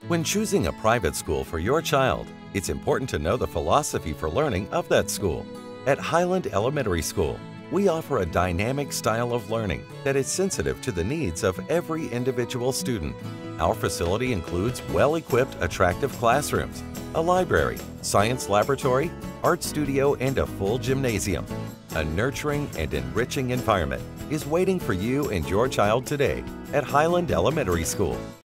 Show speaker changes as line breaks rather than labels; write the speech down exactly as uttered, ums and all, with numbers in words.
When choosing a private school for your child, it's important to know the philosophy for learning of that school. At Highland Elementary School, we offer a dynamic style of learning that is sensitive to the needs of every individual student. Our facility includes well-equipped, attractive classrooms, a library, science laboratory, art studio, and a full gymnasium. A nurturing and enriching environment is waiting for you and your child today at Highland Elementary School.